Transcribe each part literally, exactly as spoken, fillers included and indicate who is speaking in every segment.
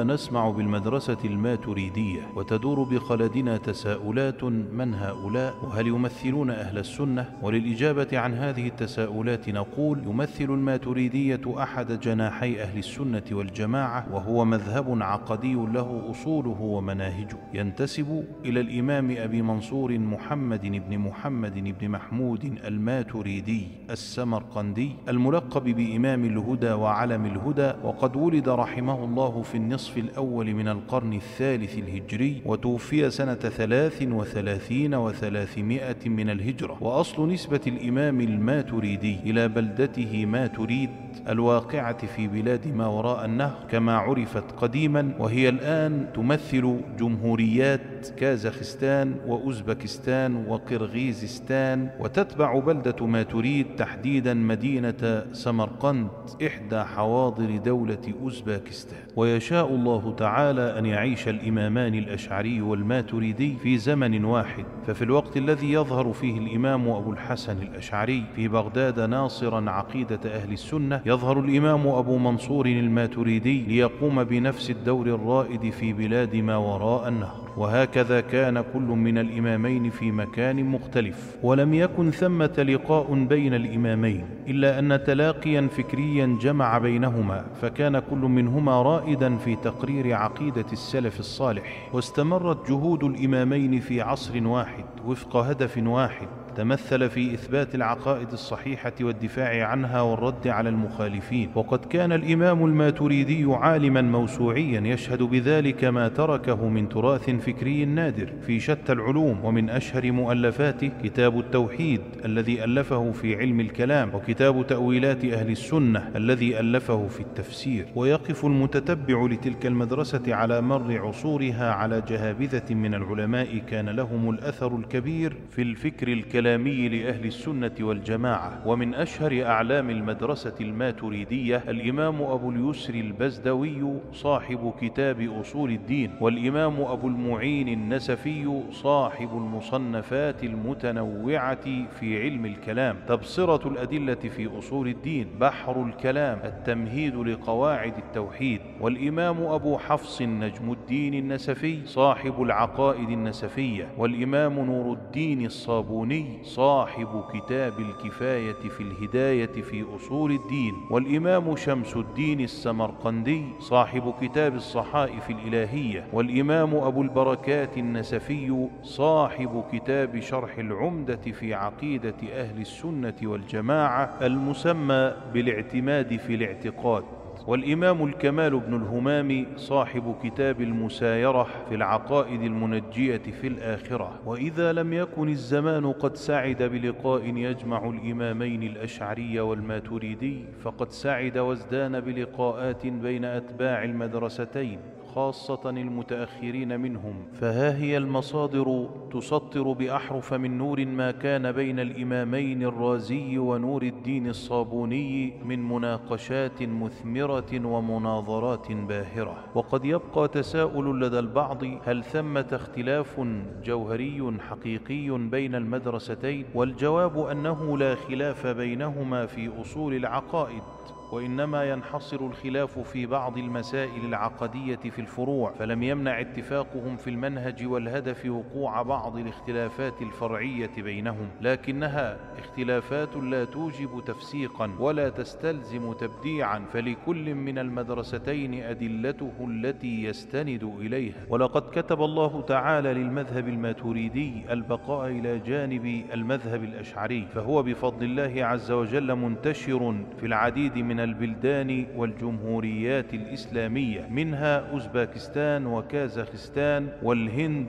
Speaker 1: كنا نسمع بالمدرسة الماتريدية، وتدور بخلدنا تساؤلات: من هؤلاء؟ وهل يمثلون أهل السنة؟ وللإجابة عن هذه التساؤلات نقول: يمثل الماتريدية أحد جناحي أهل السنة والجماعة، وهو مذهب عقدي له أصوله ومناهجه، ينتسب إلى الإمام أبي منصور محمد بن محمد بن محمود الماتريدي السمرقندي، الملقب بإمام الهدى وعلم الهدى، وقد ولد رحمه الله في النصف الأول من القرن الثالث الهجري، وتوفي سنة ثلاث وثلاثين وثلاثمائة من الهجرة. وأصل نسبة الإمام الماتريدي إلى بلدته ماتريد الواقعة في بلاد ما وراء النهر كما عرفت قديما، وهي الآن تمثل جمهوريات كازاخستان وأوزبكستان وقرغيزستان، وتتبع بلدة ماتريد تحديدا مدينة سمرقند إحدى حواضر دولة أوزبكستان. ويشاء الله تعالى أن يعيش الإمامان الأشعري والماتريدي في زمن واحد، ففي الوقت الذي يظهر فيه الإمام أبو الحسن الأشعري في بغداد ناصرا عقيدة أهل السنة، يظهر الإمام أبو منصور الماتريدي ليقوم بنفس الدور الرائد في بلاد ما وراء النهر. وهكذا كان كل من الإمامين في مكان مختلف، ولم يكن ثمة لقاء بين الإمامين إلا أن تلاقيا فكريا جمع بينهما، فكان كل منهما رائدا في تقرير عقيدة السلف الصالح. واستمرت جهود الإمامين في عصر واحد وفق هدف واحد تمثل في إثبات العقائد الصحيحة والدفاع عنها والرد على المخالفين. وقد كان الإمام الماتريدي عالما موسوعيا يشهد بذلك ما تركه من تراث فكري نادر في شتى العلوم، ومن أشهر مؤلفاته كتاب التوحيد الذي ألفه في علم الكلام، وكتاب تأويلات أهل السنة الذي ألفه في التفسير. ويقف المتتبع لتلك المدرسة على مر عصورها على جهابذة من العلماء كان لهم الأثر الكبير في الفكر الكلامي الكلامي لأهل السنة والجماعة. ومن أشهر أعلام المدرسة الماتريدية الإمام أبو اليسر البزدوي صاحب كتاب أصول الدين، والإمام أبو المعين النسفي صاحب المصنفات المتنوعة في علم الكلام: تبصرة الأدلة في أصول الدين، بحر الكلام، التمهيد لقواعد التوحيد. والإمام أبو حفص نجم الدين النسفي صاحب العقائد النسفية، والإمام نور الدين الصابوني صاحب كتاب الكفاية في الهداية في أصول الدين، والإمام شمس الدين السمرقندي صاحب كتاب الصحائف الإلهية، والإمام أبو البركات النسفي صاحب كتاب شرح العمدة في عقيدة أهل السنة والجماعة المسمى بالاعتماد في الاعتقاد، والإمام الكمال بن الهمام صاحب كتاب المسايرة في العقائد المنجية في الآخرة. وإذا لم يكن الزمان قد سعد بلقاء يجمع الإمامين الأشعري والماتريدي، فقد سعد وازدان بلقاءات بين أتباع المدرستين خاصة المتأخرين منهم، فها هي المصادر تسطر بأحرف من نور ما كان بين الإمامين الرازي ونور الدين الصابوني من مناقشات مثمرة ومناظرات باهرة. وقد يبقى تساؤل لدى البعض: هل ثمة اختلاف جوهري حقيقي بين المدرستين؟ والجواب أنه لا خلاف بينهما في أصول العقائد، وإنما ينحصر الخلاف في بعض المسائل العقدية في الفروع، فلم يمنع اتفاقهم في المنهج والهدف وقوع بعض الاختلافات الفرعية بينهم، لكنها اختلافات لا توجب تفسيقا ولا تستلزم تبديعا، فلكل من المدرستين أدلته التي يستند إليها. ولقد كتب الله تعالى للمذهب الماتريدي البقاء إلى جانب المذهب الأشعري، فهو بفضل الله عز وجل منتشر في العديد من البلدان والجمهوريات الإسلامية، منها أوزبكستان وكازاخستان والهند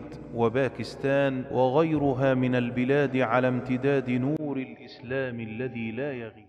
Speaker 1: وباكستان وغيرها من البلاد، على امتداد نور الإسلام الذي لا يغيب.